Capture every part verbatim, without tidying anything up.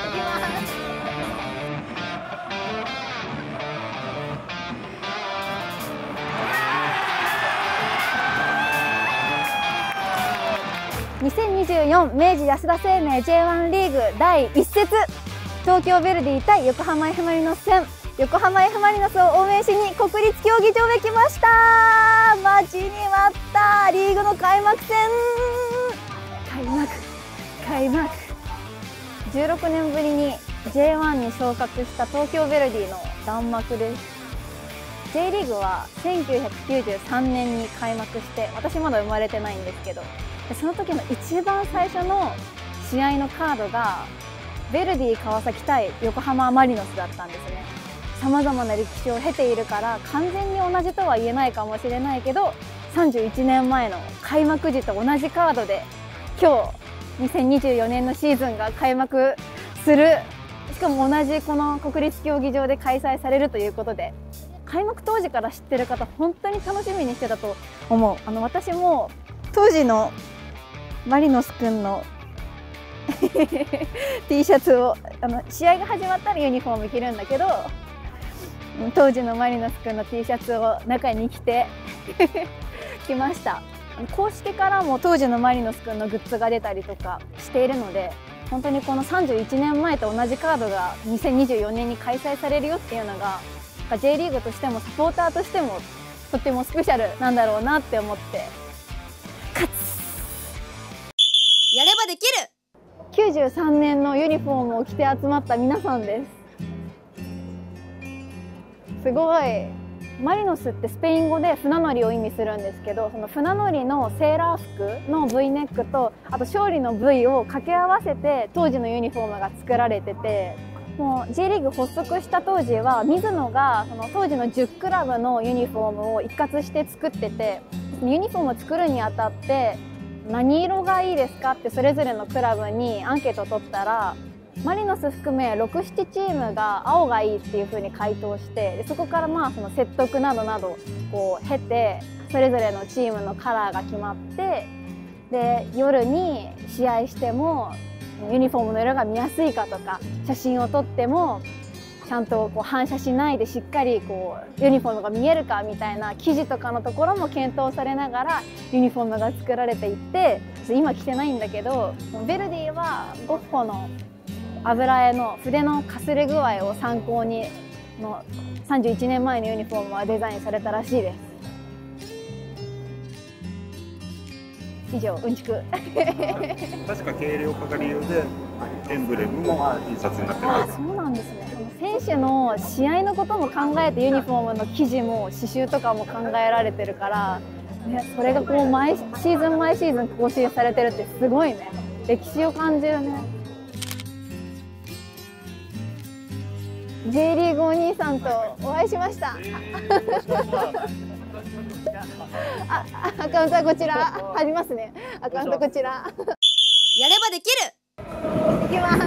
にせんにじゅうよん明治安田生命 ジェイワン リーグだいいっ節、東京ヴェルディ対横浜 F ・マリノス戦、横浜 F ・マリノスを応援しに国立競技場へ来ました。待ちに待ったリーグの開幕戦、開幕開幕じゅうろくねんぶりに ジェイワン に昇格した東京ヴェルディの弾幕です。 J リーグはせんきゅうひゃくきゅうじゅうさんねんに開幕して、私まだ生まれてないんですけど、その時の一番最初の試合のカードがヴェルディ川崎対横浜マリノスだったんですね。さまざまな歴史を経ているから完全に同じとは言えないかもしれないけど、さんじゅういちねんまえの開幕時と同じカードで今日にせんにじゅうよねんのシーズンが開幕する、しかも同じこの国立競技場で開催されるということで、開幕当時から知ってる方本当に楽しみにしてたと思う。あの私も当時のマリノスくんのT シャツを、あの試合が始まったらユニフォーム着るんだけど、当時のマリノスくんの T シャツを中に着てきました。公式からも当時のマリノスくんのグッズが出たりとかしているので、本当にこのさんじゅういちねんまえと同じカードがにせんにじゅうよねんに開催されるよっていうのが J リーグとしてもサポーターとしてもとってもスペシャルなんだろうなって思って、勝つやればできる。きゅうじゅうさんねんのユニフォームを着て集まった皆さんです。すごい。マリノスってスペイン語で船乗りを意味するんですけど、その船乗りのセーラー服の V ネックと、あと勝利の V を掛け合わせて当時のユニフォームが作られてて、もう J リーグ発足した当時は水野がその当時のじゅっクラブのユニフォームを一括して作ってて、ユニフォームを作るにあたって何色がいいですかってそれぞれのクラブにアンケートを取ったら、マリノス含めろく、ななチームが青がいいっていうふうに回答して、でそこからまあその説得などなどこう経て、それぞれのチームのカラーが決まって、で夜に試合してもユニフォームの色が見やすいかとか、写真を撮ってもちゃんとこう反射しないでしっかりこうユニフォームが見えるかみたいな記事とかのところも検討されながらユニフォームが作られていって、今着てないんだけど、ヴェルディはゴッホの油絵の筆のかすれ具合を参考にのさんじゅういちねんまえのユニフォームはデザインされたらしいです。以上、うんちく確か軽量化が理由でエンブレムも印刷になってる。 あ、そうなんですね。選手の試合のことも考えてユニフォームの生地も刺繍とかも考えられてるから、ね、それがこう毎シーズン毎シーズン更新されてるってすごいね。歴史を感じるね。J リーグお兄さんとお会いしました。あ、アカウントはこちらありますね。アカウントこちら。やればできる。いきます。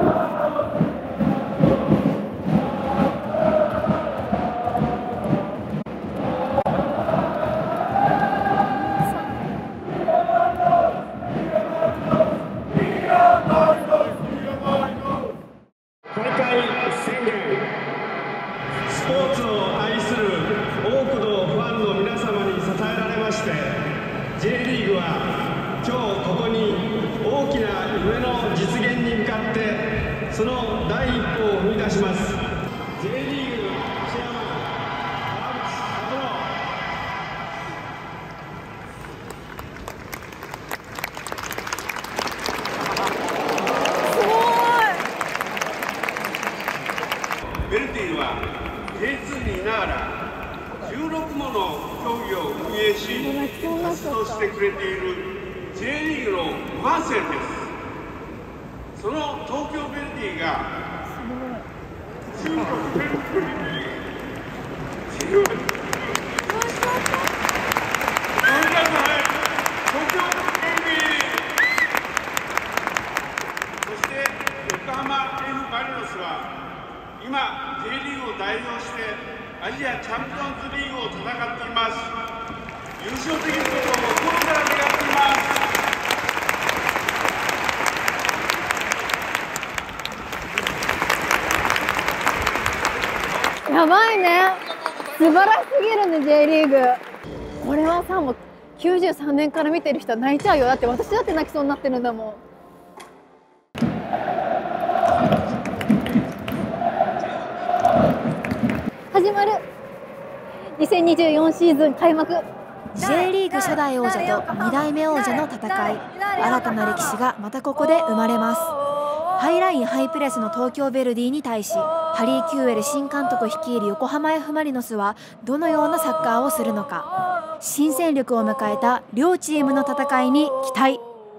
スポーツを愛する多くのファンの皆様に支えられまして、 J リーグは今日ここに大きな夢の実現に向かってその第一歩を踏み出します。 J リーグチェアマン川口拓郎。ヴェルディは ジェイツー にいながらじゅうろくもの競技を運営し活動してくれている J リーグのファンセンです。その東京ヴェルディが中国ヴェルディに強い。とにかく早く東京ヴェルディ、そして横浜 F ・マリノスは今 J リーグを代表してアジアチャンピオンズリーグを戦っています。優勝できることを心から願っています。 やばいね。素晴らしすぎるね J リーグ。これはさ、もうきゅうじゅうさんねんから見てる人は泣いちゃうよ。だって私だって泣きそうになってるんだもん。始まる。にせんにじゅうよんシーズン開幕。 J リーグ初代王者とに代目王者の戦い、新たな歴史がまたここで生まれます。ハイラインハイプレスの東京ヴェルディに対し、ハリー・キューエル新監督率いる横浜 F・マリノスはどのようなサッカーをするのか。新戦力を迎えた両チームの戦いに期待。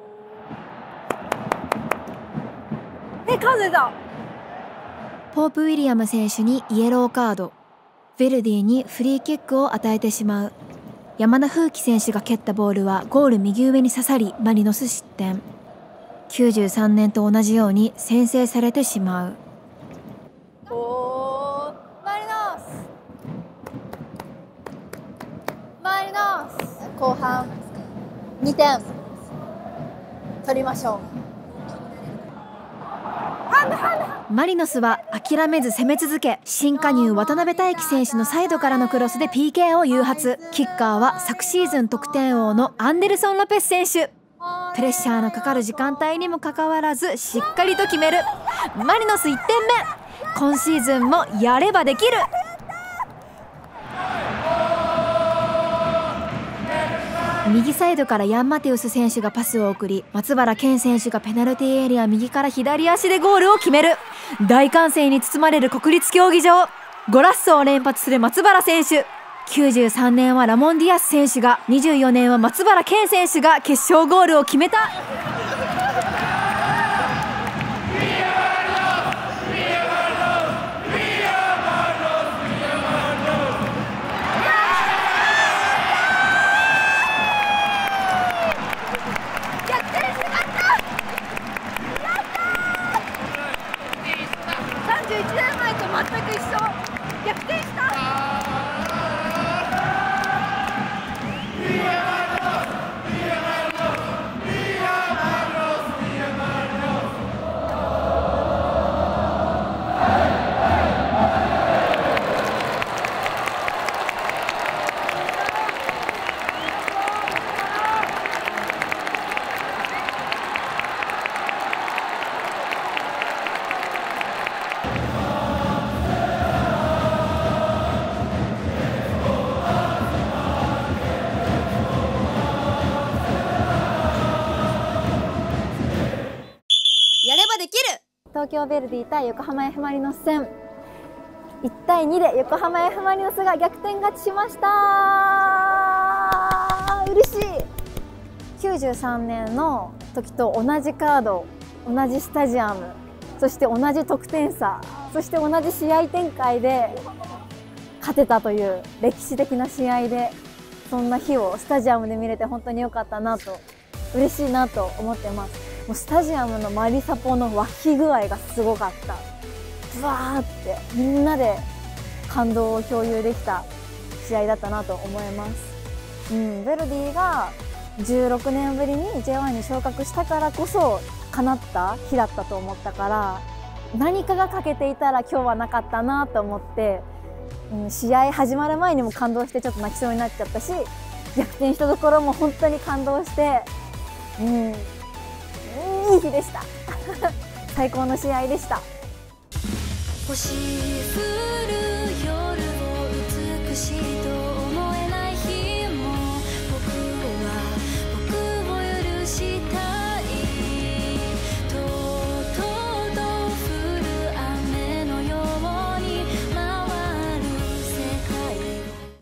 え、風だ。 ポープ・ウィリアム選手にイエローカード。ヴェルディにフリーキックを与えてしまう。山田風紀選手が蹴ったボールはゴール右上に刺さり、マリノス失点。きゅうじゅうさんねんと同じように先制されてしまう。 おー、マリノスマリノス後半にてん取りましょう。 マリノスは諦めず攻め続け、新加入渡辺大輝選手のサイドからのクロスで ピーケー を誘発。キッカーは昨シーズン得点王のアンデルソン・ロペス選手。プレッシャーのかかる時間帯にもかかわらずしっかりと決める。マリノスいってんめ。今シーズンもやればできる。右サイドからヤン・マテウス選手がパスを送り、松原健選手がペナルティーエリア右から左足でゴールを決める。大歓声に包まれる国立競技場。ゴラッソを連発する松原選手。きゅうじゅうさんねんはラモン・ディアス選手が、にじゅうよねんは松原健選手が決勝ゴールを決めた。 さんじゅういちねんまえと全く一緒。逆転した。東京ヴェルディ対横浜 F ・マリノス戦、いちたいにで横浜 F ・マリノスが逆転勝ちしました。嬉しい。きゅうじゅうさんねんの時と同じカード、同じスタジアム、そして同じ得点差、そして同じ試合展開で勝てたという歴史的な試合で、そんな日をスタジアムで見れて本当に良かったなと、嬉しいなと思ってます。もうスタジアムのマリサポの沸き具合がすごかった。ブワーってみんなで感動を共有できた試合だったなと思います。うん、ヴェルディがじゅうろくねんぶりに ジェイワン に昇格したからこそ叶った日だったと思ったから、何かが欠けていたら今日はなかったなと思って、うん、試合始まる前にも感動してちょっと泣きそうになっちゃったし、逆転したところも本当に感動して、うん、いい日でした最高の試合でした。 星降る夜も美しい